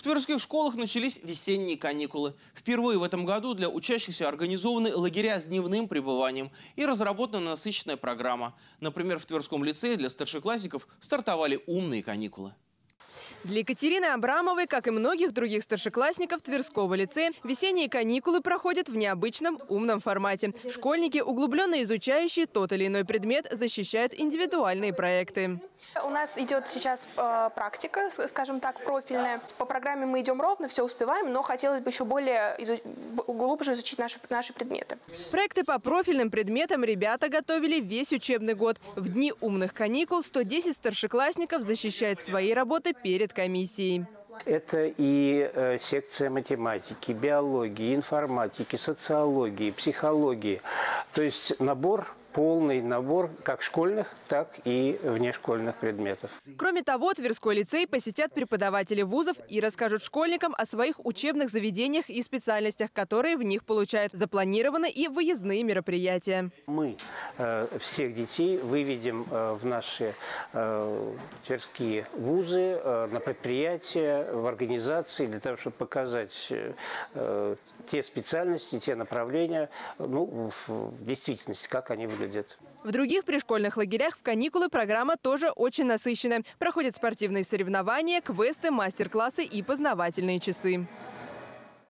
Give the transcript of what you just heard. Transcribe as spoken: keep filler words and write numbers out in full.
тверских школах начались весенние каникулы. Впервые в этом году для учащихся организованы лагеря с дневным пребыванием и разработана насыщенная программа. Например, в Тверском лицее для старшеклассников стартовали умные каникулы. Для Екатерины Абрамовой, как и многих других старшеклассников Тверского лицея, весенние каникулы проходят в необычном умном формате. Школьники, углубленно изучающие тот или иной предмет, защищают индивидуальные проекты. У нас идет сейчас э, практика, скажем так, профильная. По программе мы идем ровно, все успеваем, но хотелось бы еще более изу... глубже изучить наши, наши предметы. Проекты по профильным предметам ребята готовили весь учебный год. В дни умных каникул сто десять старшеклассников защищают свои работы перед комиссией. Это и э, секция математики, биологии, информатики, социологии, психологии. То есть набор, полный набор как школьных, так и внешкольных предметов. Кроме того, Тверской лицей посетят преподаватели вузов и расскажут школьникам о своих учебных заведениях и специальностях, которые в них получают. Запланированы и выездные мероприятия. Мы э, всех детей выведем э, в наши э, тверские вузы, э, на предприятия, в организации, для того, чтобы показать э, те специальности, те направления, ну, в действительности, как они выглядят. В других пришкольных лагерях в каникулы программа тоже очень насыщенная. Проходят спортивные соревнования, квесты, мастер-классы и познавательные часы.